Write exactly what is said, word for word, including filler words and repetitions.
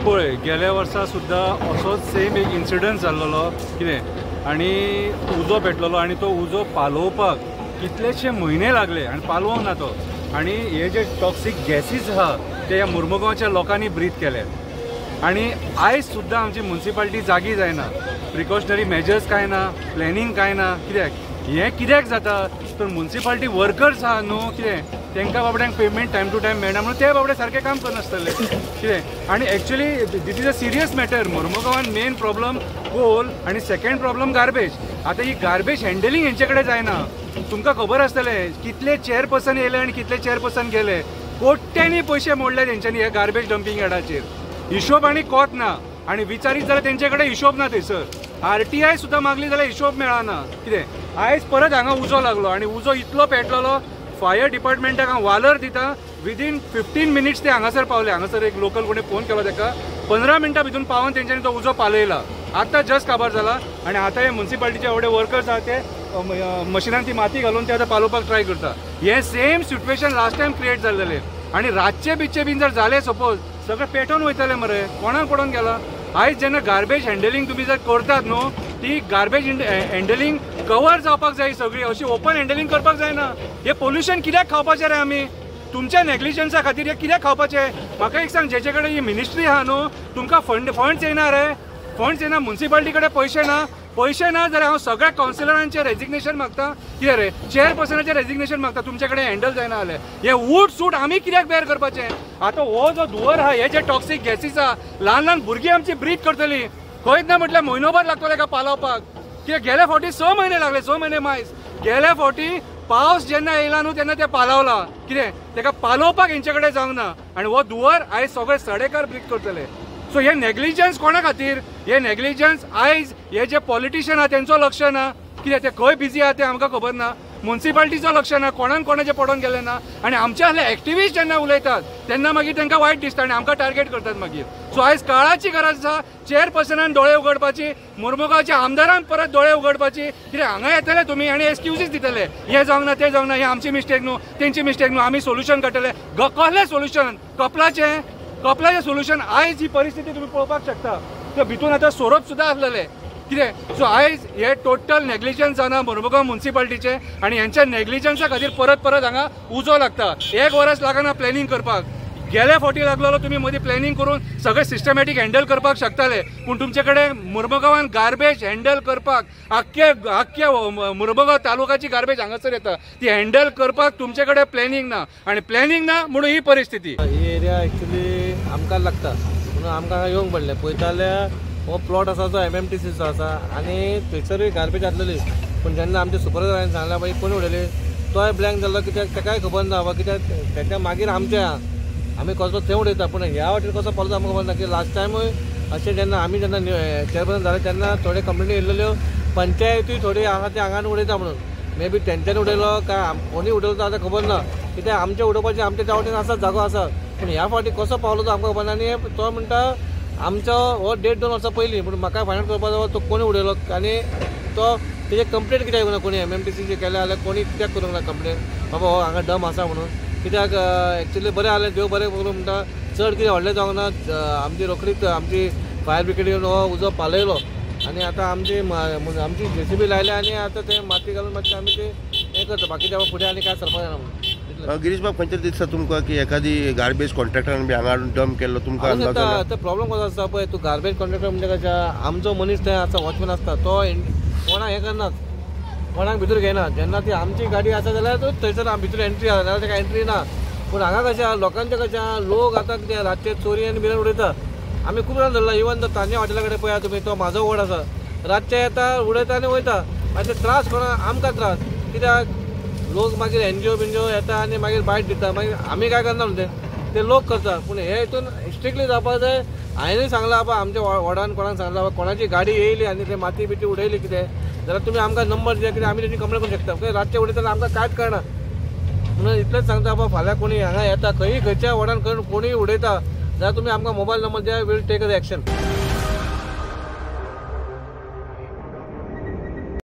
पळय गेल्या वर्सा सुद्दां असोच सेम एक इन्सिडंट जाल्लो कितें आनी उजो पेटलेलो आनी तो उजो पालोवपाक कितलेशे म्हयने लागले आनी पालोवंक ना तो आनी हे जे टॉक्सीक गॅसीस आहा ते ह्या मुर्मुगांवच्या लोकांनी ब्रीथ केले आनी आयज सुद्दां आमची म्युनिसिपालिटी जागी जायना प्रिकॉशनरी मेजर्स कांय ना प्लॅनिंग कांय ना कित्याक हें कित्याक जाता तर म्युनिसिपालिटी वर्कर्स आहा न्हू कितें तांकां बाबड्यांक पेमेंट टायम टू टायम मेळना म्हणून ते बाबडे सारकें काम करनासतले कितें आनी actually this is a serious matter मुर्मुगांवान मेन प्रॉब्लम कोल आनी सेकंड प्रॉब्लम गार्बेज आतां ही गार्बेज हँडलिंग हेंचे कडेन जायना तुमकां खबर आसतलें कितले चेअरपर्सन येयले आनी कितले चेअरपर्सन गेले कोट्यांनी पयशे मोडले तेंच्यांनी हे गार्बेज डंपिंग यार्डाचेर हिशोब आनी कोत ना आनी विचारीत जाल्यार तेंचे कडेन हिशोब ना थंयसर आरटीआय सुद्दां मागली जाल्यार हिशोब मेळना कितें आयज परत हांगा उजो लागलो आनी उजो इतलो पेटलेलो फायर डिपार्टमेंटाक हांव वालर दिता विदीन फिफ्टीन मिनिट्स ते हांगासर पावले हांगासर एक लोकल कोणी फोन केलो ताका पंदरा मिनटां भितून पावून तेंच्यांनी तो उजो पालयला आतां जस्ट काबार जाला आनी आतां हे म्युनिसिपालिटीचे एवढे वर्कर्स आहा ते मशिनान ती माती घालून ते आतां पालोवपाक ट्राय करता हे same situation last time create जाल्लेलें आनी रातचे बिच्चे बीन जर जाले सपोज सगळें पेटोवन वयतले मरे कोणाक पडोवन गेला आयज जेन्ना गार्बेज हँडलिंग तुमी जर करतात न्हू ती गार्बेज हँडलिंग कवर जावपाक जाय सगळी अशी ओपन हँडलिंग करपाक जायना हे पोल्युशन कित्याक खावपाचें रे आमी तुमच्या नेग्लिजन्सा खातीर हे कित्याक खावपाचें म्हाका एक सांग जेचे कडेन ही मिनिस्ट्री आहा न्हू तुमकां फंड फंड्स येना रे फंड्स येना म्युनिसिपालिटी कडेन पयशे ना पयशे ना जाल्यार हांव सगळ्या कावन्सिलरांचे रेजिग्नेशन मागता कितें रे चेअरपर्सनाचें रेजिग्नेशन मागता तुमचे कडेन हँडल जायना जाल्यार हे उट सूट आमी कित्याक बेर करपाचें आतां हो जो धुंवर आहा हे जे टॉक्सीक गॅसीस आहा ल्हान ल्हान भुरगीं आमची ब्रीथ करतली खंयच ना म्हटल्यार म्हयनोभर लागतलो ताका पालोवपाक कित्याक गेल्या फावटी स म्हयने लागले स म्हयने मायज गेल्या फावटी पावस जेन्ना येयला न्हू तेन्ना ते पालवला कितें ताका पालोवपाक हेंचे कडेन जावंक ना आनी हो धुंवर आयज सगळे सडेकार ब्रीथ करतले सो हे नेग्लिजन्स कोणा खातीर हे नेग्लिजन्स आयज हे जे पॉलिटिशियन आहा तेंचो लक्ष ना कित्याक ते खंय बिजी आहा ते आमकां खबर ना म्युनिसिपालिटीचो लक्ष ना कोणान कोणाचे पडोवन गेले ना आनी आमचे असले एक्टिविस्ट जेन्ना उलयतात तेन्ना मागीर तांकां वायट दिसता आनी आमकां टार्गेट करतात मागीर सो आयज काळाची गरज आसा चेअरपर्सनान दोळे उगडपाची मुर्मुगांवच्या आमदारान परत दोळे उगडपाची कित्याक हांगा येतले तुमी आनी एक्सक्युजीस दितले हे जावंक ना ते जावंक ना हे आमची मिस्टेक न्हू तेंची मिस्टेक न्हू आमी सोल्युशन काडटले कसलें सोल्युशन कपलाचें कपलाचें सोल्युशन आयज ही परिस्थिती तुमी पळोवपाक शकता ते भितून आतां सोरोप सुद्दां आसलेले कितें सो आयज हे टोटल नेग्लिजन्स जाना मुर्मुगांव म्युनिसिपालिटीचे आनी हेंच्या नेग्लिजन्सा खातीर परत परत हांगा उजो लागता एक वरस लागना प्लॅनिंग करपाक गेल्या फावटी लागलेलो तुमी मदीं प्लॅनिंग करून सगळे सिस्टमॅटीक हँडल करपाक शकताले पूण तुमचे कडेन मुर्मुगांवान गार्बेज हँडल करपाक आख्खे आख्ख्या मुर्मुगांव तालुकाची गार्बेज हांगासर येता ती हँडल करपाक तुमचे कडेन प्लॅनिंग ना आनी प्लॅनिंग ना म्हणून ही परिस्थिती ही एरिया एक्चुली आमकां लागता म्हणून आमकां येवंक पडलें पळयताल्या हो प्लॉट आसा तो एम एम टी सीचो आसा आनी थंयसरूय गार्बेज जातलेली पूण जेन्ना आमच्या सुपरवायझरान सांगला बाई कोणी उडयली तोय ब्लँक जाल्लो कित्याक ताकाय खबर ना बाबा कित्याक तेच्या मागीर आमचे आमी कसो थंय उडयता पूण ह्या वाटेन कसो पावलो आमकां खबर ना की लास्ट टायमूय अशें जेन्ना आमी जेन्ना चेअरपर्सन जाले तेन्ना थोडे कंप्लेनी येयल्ल्यो पंचायतूय थोडी आहा ते हांगान उडयता म्हणून मे बी तेंच्यांनी उडयलो काय कोणी उडयलो तो आतां खबर ना कित्याक आमचे उडोवपाचे आमच्या त्या वाटेन आसा जागो आसा पूण ह्या फावटी कसो पावलो तो आमकां खबर ना आनी तो म्हणटा आमचो हो डेट दोन वर्सां पयलीं पूण म्हाका फायनल करपाचो तो कोणी उडयलो आनी तो तेजे कंप्लेंट कित्याक येवना कोणी एम एम टी सीचे केले जाल्यार कोणी कित्याक करूंक ना कंप्लेंट बाबा हो हांगा डम आसा म्हणून कित्याक एक्चुली बरें जालें देव बरें करूं म्हणटा चड कितें व्हडलें जावंक ना आमची रोखडीच आमची फायर ब्रिगेड येवन हो उजो पालयलो आनी आतां आमची आमची जे सी बी लायल्या आनी आतां तें माती घालून मातशें आमी तें हें करता बाकीच्या फुडें आनी कांय सरपाक जायना म्हणून गिरीश बाब खंयचे दिसता तुमकां की एखादी गार्बेज कॉन्ट्रॅक्टरान बी हांगा डंप केल्लो तुमकां अंदाज आसा तो प्रॉब्लम कसो आसता पळय तूं गार्बेज कॉन्ट्रॅक्टर म्हणजे कशें आमचो मनीस थंय आसा वॉचमॅन आसता तो कोणाक हें करनात कोणाक भितर घेयना जेन्ना ती आमची गाडी आसा जाल्यार थंयसर भितर एंट्री आसा जाल्यार ताका एंट्री ना पूण हांगा कशें आहा लोकांचें कशें आहा लोक आतां कितें रातचे चोरी आनी बिरान उडयता आमी खूब जाण धरला इवन तो तान्या हॉटेला कडेन पळया तुमी तो म्हाजो वड आसा रातचे येता उडयता आनी वयता मातशें त्रास कोणा आमकां त्रास कित्याक लोक मागीर एनजीओ बिनजीओ येता आनी मागीर बायट दिता मागीर आमी काय करना म्हणटे ते लोक करता पूण हे हितून स्ट्रिक्टली जावपाक जाय हांवेंय सांगलां बाबा आमच्या वॉर्डान कोणाक सांगलां बाबा कोणाची गाडी येयली आनी ते माती बिती उडयली कितें जाल्यार तुमी आमकां नंबर दिया कितें आमी तेजी कंप्लेन करूंक शकता रातचे उडयता जाल्यार आमकां कांयच कळना म्हणून इतलेंच सांगता बाबा फाल्यां कोणी हांगा येता खंयी खंयच्या वॉर्डान कोणी उडयता जाल्यार तुमी आमकां मोबायल नंबर दिया वील टेक द एक्शन.